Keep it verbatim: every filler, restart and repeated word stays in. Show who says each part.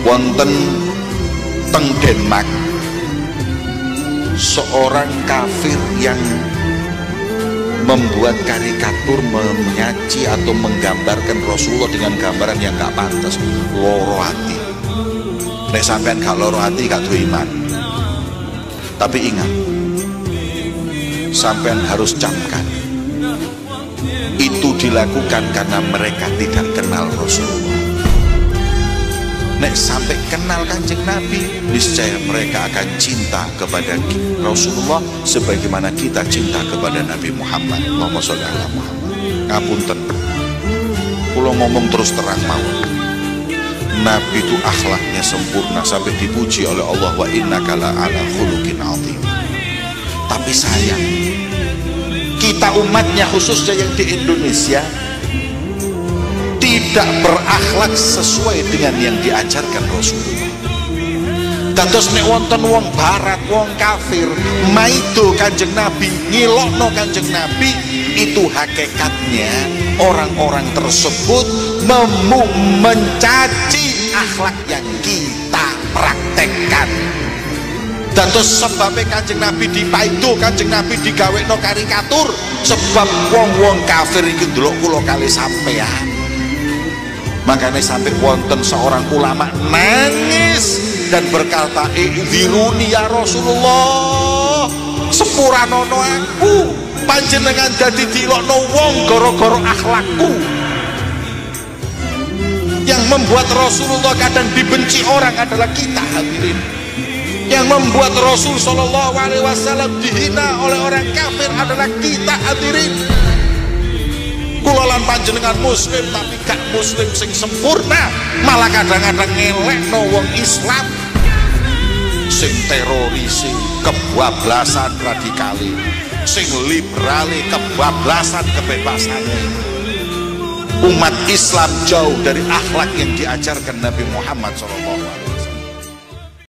Speaker 1: wonten teng Denmark seorang kafir yang membuat karikatur, menyaji atau menggambarkan Rasulullah dengan gambaran yang gak pantas. Loro hati. Nek sampean gak loro hati gak duwe iman. Tapi ingat, sampean harus camkan, itu dilakukan karena mereka tidak kenal Rasulullah. Nek sampai kenal Kanjeng Nabi, niscaya mereka akan cinta kepada Rasulullah sebagaimana kita cinta kepada Nabi Muhammad. Allahumma sholli ala Muhammad. Ngapunten, kula ngomong terus terang mawon, Nabi itu akhlaknya sempurna sampai dipuji oleh Allah, wa innaka la ala khuluqin azim. Tapi sayang, kita umatnya khususnya yang di Indonesia tidak berakhlak sesuai dengan yang diajarkan Rasulullah. Dados nek wonten wong barat, wong kafir maido Kanjeng Nabi, ngilokno Kanjeng Nabi, itu hakikatnya orang-orang tersebut memu mencaci akhlak yang kita praktekkan. Dados sebabnya Kanjeng Nabi dipaido, Kanjeng Nabi digawekno karikatur, sebab wong-wong kafir iki ndelok kula kali sampean. Makanya sampai wonten seorang ulama nangis dan berkata, "Idziruni ya Rasulullah, sepuranono aku, panjenengan dadi dilokno wong gara-gara akhlakku." Yang membuat Rasulullah kadang dibenci orang adalah kita, hadirin. Yang membuat Rasul Shallallahu Alaihi Wasallam dihina oleh orang kafir adalah kita, hadirin. Kula lan panjenengan muslim tapi gak muslim sing sempurna, malah kadang-kadang ngelekno wong Islam sing teroris, kebablasan radikali, sing liberali, kebablasan kebebasan. Umat Islam jauh dari akhlak yang diajarkan Nabi Muhammad shallallahu alaihi wasallam.